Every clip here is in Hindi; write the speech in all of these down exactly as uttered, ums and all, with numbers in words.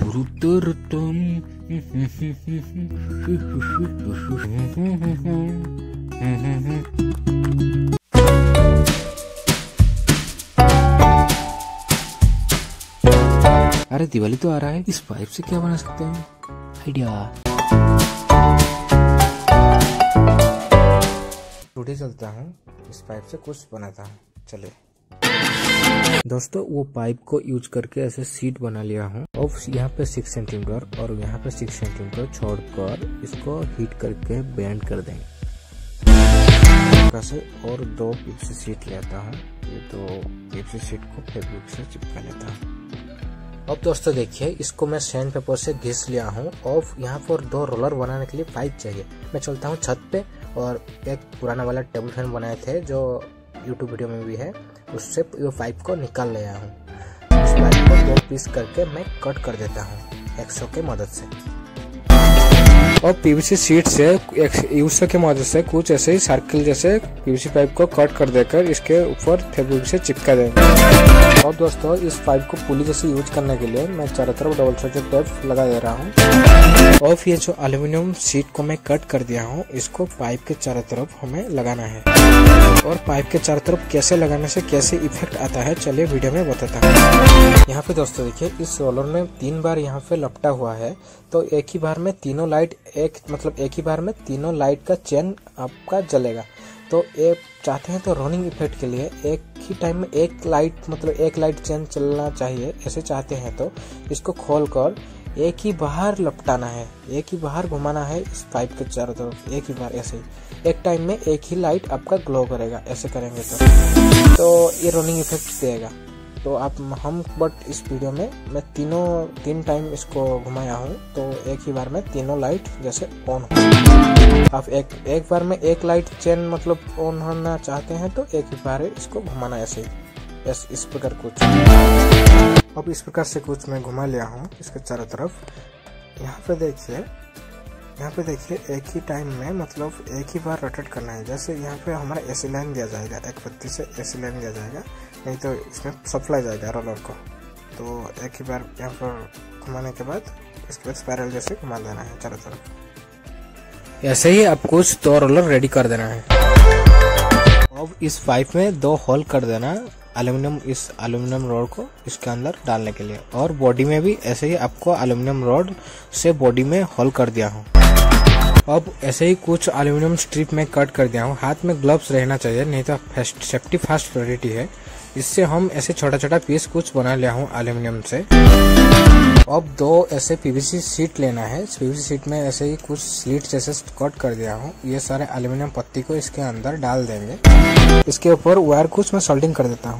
अरे दिवाली तो आ रहा है, इस पाइप से क्या बना सकते हैं? आइडिया। टुडे चलता हूँ, इस पाइप से कुछ बनाता हूँ। चले दोस्तों, वो पाइप को यूज करके ऐसे सीट बना लिया हूँ और यहाँ पे सिक्स सेंटीमीटर और यहाँ पे सिक्स सेंटीमीटर छोड़कर इसको हीट करके बैंड कर देंगे। और दो पिप्सी सीट लेता हूँ, ये दो पिप्सी सीट को फेविक्विक से चिपका लेता हूँ। अब दोस्तों देखिए, इसको मैं सैंड पेपर से घिस लिया हूँ और यहाँ पर दो रोलर बनाने के लिए पाइप चाहिए। मैं चलता हूँ छत पे और एक पुराना वाला टेबल फैन बनाए थे जो यूट्यूब वीडियो में भी है, उससे ये पाइप को निकाल लिया हूँ। इस पाइप को दो पीस करके मैं कट कर देता हूँ एक्सो के मदद से। और पीवीसी शीट से एक्सो के मदद से कुछ ऐसे ही सर्किल जैसे पीवीसी पाइप को कट कर देकर इसके ऊपर फेविक्विक से चिपका देंगे। और दोस्तों, इस पाइप को पुली जैसे यूज करने के लिए मैं चारों तरफ डबल सर्किट टेप लगा दे रहा हूँ। और ये जो एल्यूमिनियम शीट को मैं कट कर दिया हूँ, इसको पाइप के चारों तरफ हमें लगाना है। और पाइप के चारों तरफ कैसे लगाने से कैसे इफेक्ट आता है, चलिए वीडियो में बताता हूँ। यहाँ पे दोस्तों देखिए, इस रोलर में तीन बार यहाँ पे लपटा हुआ है, तो एक ही बार में तीनों लाइट एक मतलब एक ही बार में तीनों लाइट का चेन आपका जलेगा। तो ये चाहते हैं तो रनिंग इफेक्ट के लिए एक ही टाइम में एक लाइट मतलब एक लाइट चेन चलना चाहिए, ऐसे चाहते हैं तो इसको खोलकर एक ही बाहर लपटाना है, एक ही बाहर घुमाना है इस पाइप के चारों तरफ, एक ही बार ऐसे ही एक टाइम में एक ही लाइट आपका ग्लो करेगा। ऐसे करेंगे तो तो ये रनिंग इफेक्ट देगा। तो आप हम बट इस वीडियो में मैं तीनों तीन टाइम इसको घुमाया हूँ, तो एक ही बार में तीनों लाइट जैसे ऑन हो। आप एक एक बार में एक लाइट चेन मतलब ऑन होना चाहते हैं तो एक ही बार इसको घुमाना ऐसे बस इस प्रकार कुछ। अब इस प्रकार से कुछ मैं घुमा लिया हूँ इसके चारों तरफ। यहाँ पे देखिए यहाँ पे देखिए एक ही टाइम में मतलब एक ही बार रोटेट करना है। जैसे यहाँ पे हमारा एसी लाइन दिया जाएगा, एक पत्ती से एसी लाइन दिया जाएगा, नहीं तो इसमें सप्लाई जाएगा रोलर को। तो एक ही बार यहाँ पर घुमाने के बाद इसके बाद स्पाइरल जैसे घुमा देना है चारों तरफ। ऐसे ही आप कुछ दो रोलर रेडी कर देना है। अब इस पाइप में दो होल कर देना एल्यूमिनियम इस एल्यूमिनियम रॉड को इसके अंदर डालने के लिए। और बॉडी में भी ऐसे ही आपको एल्यूमिनियम रॉड से बॉडी में होल कर दिया हूँ। अब ऐसे ही कुछ एल्यूमिनियम स्ट्रिप में कट कर दिया हूँ। हाथ में ग्लव्स रहना चाहिए, नहीं तो सेफ्टी फर्स्ट प्रायोरिटी है। इससे हम ऐसे छोटा छोटा पीस कुछ बना लिया हूँ एल्यूमिनियम से। अब दो ऐसे पीवीसी शीट लेना है। पीवीसी शीट में ऐसे ही कुछ स्लिट जैसे कट कर दिया हूँ। ये सारे एल्यूमिनियम पत्ती को इसके अंदर डाल देंगे। इसके ऊपर वायर कुछ मैं सोल्डिंग कर देता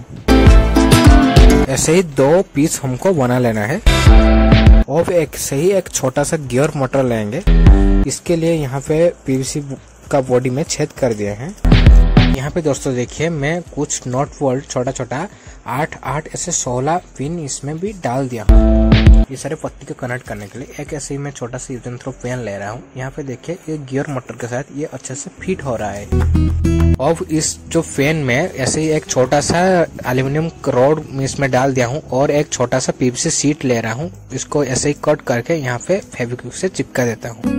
हूँ। ऐसे ही दो पीस हमको बना लेना है। और एक सही एक छोटा सा गियर मोटर लेंगे। इसके लिए यहाँ पे पीवीसी का बॉडी में छेद कर दिए हैं। यहाँ पे दोस्तों देखिए, मैं कुछ नॉट बोल्ट छोटा छोटा आठ आठ ऐसे सोलह पिन इसमें भी डाल दिया हूँ ये सारे पत्ती को कनेक्ट करने के लिए। एक ऐसे ही मैं छोटा सा यूजन थ्रो पेन ले रहा हूँ। यहाँ पे देखिए, ये गियर मोटर के साथ ये अच्छे से फिट हो रहा है। अब इस जो फैन में ऐसे ही एक छोटा सा एल्यूमिनियम रॉड इसमें डाल दिया हूँ और एक छोटा सा पीवीसी शीट ले रहा हूँ। इसको ऐसे ही कट करके यहाँ पे फेविक्विक से चिपका देता हूँ।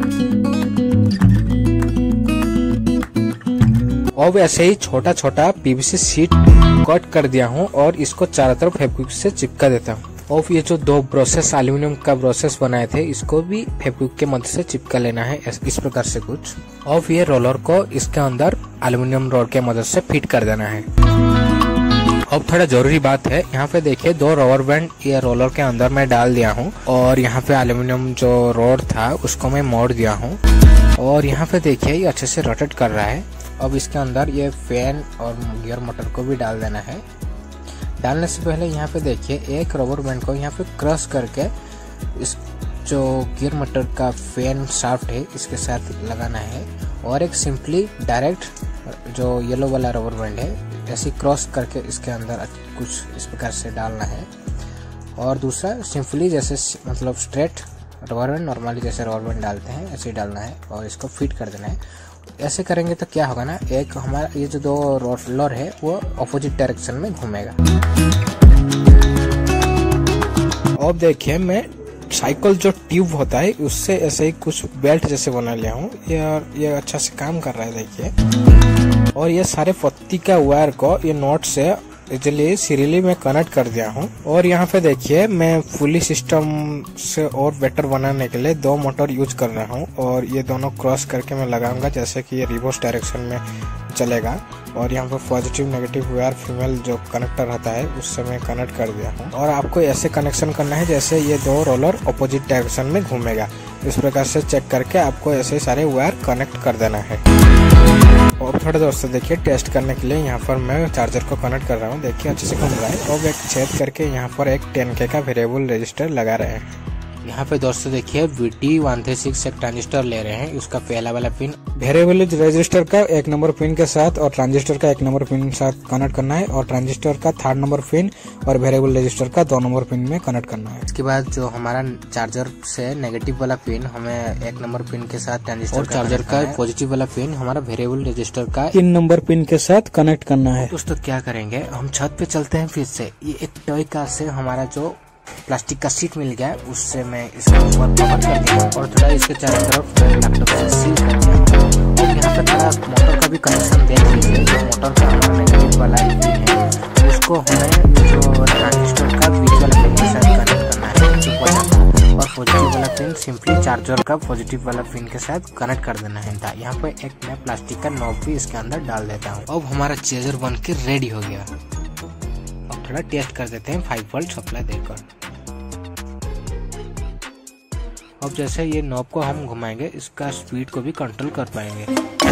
अब ऐसे ही छोटा छोटा पीवीसी शीट कट कर दिया हूँ और इसको चारों तरफ फेविक्विक से चिपका देता हूँ। और ये जो दो ब्रशेस एल्यूमिनियम का ब्रशेस बनाए थे, इसको भी फेविक्विक के मदद से चिपका लेना है इस प्रकार से कुछ। और ये रोलर को इसके अंदर एल्यूमिनियम रॉड के मदद से फिट कर देना है। अब थोड़ा जरूरी बात है, यहाँ पे देखिए दो रबर बैंड ये रोलर के अंदर मैं डाल दिया हूँ और यहाँ पे एल्यूमिनियम जो रॉड था उसको मैं मोड़ दिया हूँ। और यहाँ पे देखिए ये अच्छे से रोटेट कर रहा है। अब इसके अंदर ये फैन और गियर मोटर को भी डाल देना है। डालने से पहले यहाँ पे देखिए एक रबर बैंड को यहाँ पे क्रश करके इस जो गियर मोटर का फैन शाफ्ट है इसके साथ लगाना है। और एक सिंपली डायरेक्ट जो येलो वाला रबर बैंड है ऐसे क्रॉस करके इसके अंदर कुछ इस प्रकार से डालना है। और दूसरा सिंपली जैसे मतलब स्ट्रेट रबर बैंड नॉर्मली जैसे रबर बैंड डालते हैं ऐसे ही डालना है और इसको फिट कर देना है। ऐसे करेंगे तो क्या होगा ना, एक हमारा ये जो दो रोलर है वो अपोजिट डायरेक्शन में घूमेगा। अब देखिए मैं साइकिल जो ट्यूब होता है उससे ऐसे ही कुछ बेल्ट जैसे बना लिया हूँ। ये ये अच्छा से काम कर रहा है देखिए। और ये सारे पत्ती का वायर को ये नॉट से इजिली सीरियली में कनेक्ट कर दिया हूँ। और यहाँ पे देखिए मैं फुली सिस्टम से और बेटर बनाने के लिए दो मोटर यूज कर रहा हूँ और ये दोनों क्रॉस करके मैं लगाऊंगा जैसे कि ये रिवर्स डायरेक्शन में चलेगा। और यहाँ पर पॉजिटिव नेगेटिव वायर फीमेल जो कनेक्टर रहता है उससे मैं कनेक्ट कर दिया हूँ। और आपको ऐसे कनेक्शन करना है जैसे ये दो रोलर अपोजिट डायरेक्शन में घूमेगा। इस प्रकार से चेक करके आपको ऐसे सारे वायर कनेक्ट कर देना है। और थोड़े दोस्तों देखिए टेस्ट करने के लिए यहाँ पर मैं चार्जर को कनेक्ट कर रहा हूँ। देखिए अच्छे से घूम रहा है। और एक छेद करके यहाँ पर एक टेन के का वेरिएबल रजिस्टर लगा रहे हैं। यहाँ पे दोस्तों देखिए V T one three six एक ट्रांजिस्टर ले रहे हैं। उसका पहला वाला पिन वेरिएबल रजिस्टर का एक नंबर पिन के साथ और ट्रांजिस्टर का एक नंबर पिन के साथ कनेक्ट करना है। और ट्रांजिस्टर का थर्ड नंबर पिन और वेरिएबल रजिस्टर का दो नंबर पिन में कनेक्ट करना है। इसके बाद जो हमारा चार्जर से नेगेटिव वाला पिन हमें एक नंबर पिन के साथ ट्रांजिस्टर और चार्जर का पॉजिटिव वाला पिन हमारा वेरिएबल रजिस्टर का तीन नंबर पिन के साथ कनेक्ट करना है। दोस्तों क्या करेंगे, हम छत पे चलते हैं। फिर से ये एक टॉय कार से हमारा जो प्लास्टिक का सीट मिल गया उससे मैं इसका ऊपर कवर कर दिया और थोड़ा इसके चारों तरफ लैपटॉप से सील कर दिया। और यहाँ पे थोड़ा मोटर का भी कनेक्शन देख लीजिए। जो मोटर का हमारा नेगेटिव वाला पिन है उसको हमें जो ट्रांजिस्टर का बीच वाला पिन के साथ कनेक्ट करना है। और पॉजिटिव वाला पिन सिंपली चार्जर का पॉजिटिव वाला पिन के साथ कनेक्ट कर देना है। यहाँ पे एक मैं प्लास्टिक का नॉब भी इसके अंदर डाल देता हूँ। अब हमारा चार्जर बन के रेडी हो गया। अब थोड़ा टेस्ट कर देते हैं फाइव वोल्ट सप्लाई देकर। अब जैसे ये नॉब को हम घुमाएंगे इसका स्पीड को भी कंट्रोल कर पाएंगे।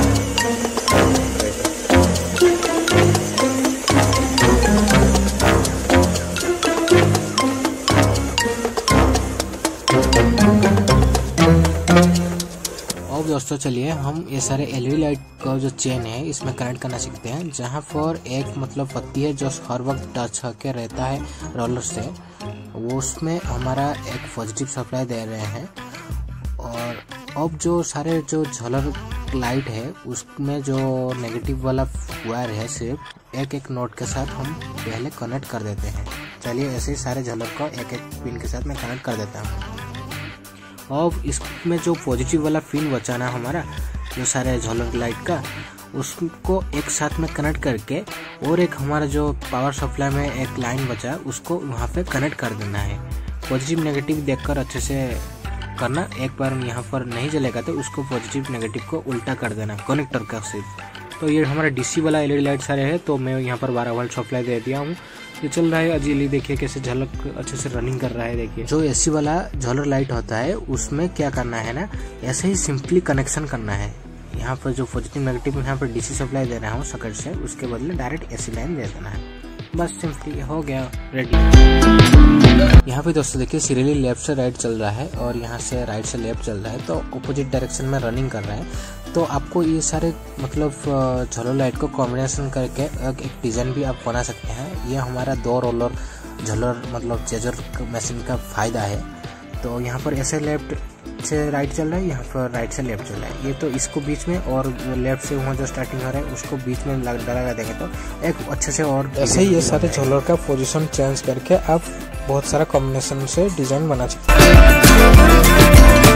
अब दोस्तों चलिए हम ये सारे एलईडी लाइट का जो चेन है इसमें कनेक्ट करना सीखते हैं। जहाँ पर एक मतलब पत्ती है जो हर वक्त टच होके रहता है रोलर से, वो उसमें हमारा एक पॉजिटिव सप्लाई दे रहे हैं। और अब जो सारे जो झलर लाइट है उसमें जो नेगेटिव वाला वायर है सिर्फ एक एक नोट के साथ हम पहले कनेक्ट कर देते हैं। चलिए ऐसे ही सारे झलर को एक एक पिन के साथ मैं कनेक्ट कर देता हूँ। अब इसमें जो पॉजिटिव वाला पिन बचाना हमारा जो सारे झलर लाइट का उसको एक साथ में कनेक्ट करके और एक हमारा जो पावर सप्लाई में एक लाइन बचा उसको वहाँ पे कनेक्ट कर देना है। पॉजिटिव नेगेटिव देखकर अच्छे से करना। एक बार यहाँ पर नहीं जलेगा तो उसको पॉजिटिव नेगेटिव को उल्टा कर देना कनेक्टर का सिर्फ। तो ये हमारा डीसी वाला एलईडी लाइट सारे है तो मैं यहाँ पर बारह वोल्ट सप्लाई दे दिया हूँ। ये चल रहा है अजीली, देखिए कैसे झलक अच्छे से रनिंग कर रहा है। देखिए जो एसी वाला झलर लाइट होता है उसमें क्या करना है ना, ऐसे ही सिंपली कनेक्शन करना है। यहाँ पर जो पॉजिटिव नेगेटिव यहाँ पर डीसी सप्लाई दे रहा हूँ सॉकेट से, उसके बदले डायरेक्ट एसी लाइन दे देना है। बस सिंपली हो गया रेडी। यहाँ पे दोस्तों देखिए सीरियली लेफ्ट से राइट चल रहा है और यहाँ से राइट से लेफ्ट चल रहा है तो अपोजिट डायरेक्शन में रनिंग कर रहा है। तो आपको ये सारे मतलब झलर लाइट को कॉम्बिनेशन करके एक, एक डिजाइन भी आप बना सकते हैं। ये हमारा दो रोलर झलर मतलब चेजर मशीन का फायदा है। तो यहाँ पर ऐसे लेफ्ट से राइट चल रहा है, यहाँ पर राइट से लेफ्ट चल रहा है। ये तो इसको बीच में और लेफ्ट से वहाँ जो स्टार्टिंग हो रहा है उसको बीच में लगा देंगे तो एक अच्छे से और ऐसे ही ये सारे झलर का पोजीशन चेंज करके आप बहुत सारा कॉम्बिनेशन से डिजाइन बना सकते हैं।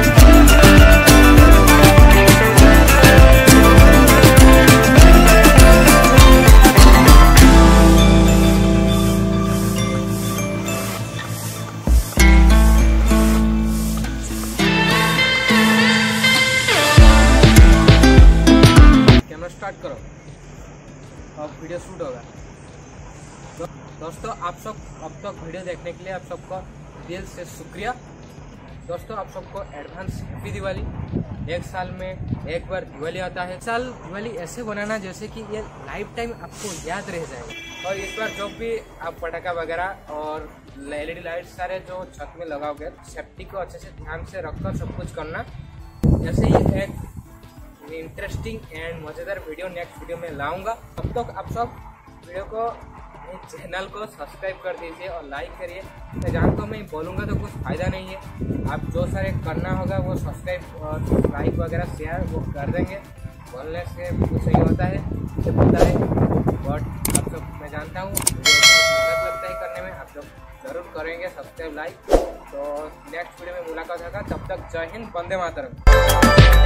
स्टार्ट करो, अब वीडियो शूट होगा। तो दोस्तों आप सब अब तक वीडियो देखने के लिए आप सबको दिल से शुक्रिया। दोस्तों आप सबको एडवांस हैप्पी दिवाली। एक साल में एक बार दिवाली आता है। साल दिवाली ऐसे बनाना जैसे कि ये लाइफ टाइम आपको याद रह जाए। और इस बार जब भी आप पटाखा वगैरह और एलईडी लाइट सारे जो छत में लगाओगे सेफ्टी को अच्छे से ध्यान से रखकर सब कुछ करना। जैसे ही एक इंटरेस्टिंग एंड मज़ेदार वीडियो नेक्स्ट वीडियो में लाऊंगा। तब तक आप सब वीडियो को चैनल को सब्सक्राइब कर दीजिए और लाइक करिए। मैं जानता हूँ मैं बोलूँगा तो कुछ फ़ायदा नहीं है। आप जो सारे करना होगा वो सब्सक्राइब और लाइक वगैरह शेयर वो कर देंगे। बोलने से कुछ सही होता है, मुझे पता है। बट आप सब मैं जानता हूँ वीडियो बहुत मेहनत लगता है करने में। आप लोग ज़रूर करेंगे सब्सक्राइब लाइक। तो नेक्स्ट वीडियो में मुलाकात होगा, तब तक जय हिंद, वंदे मातरम।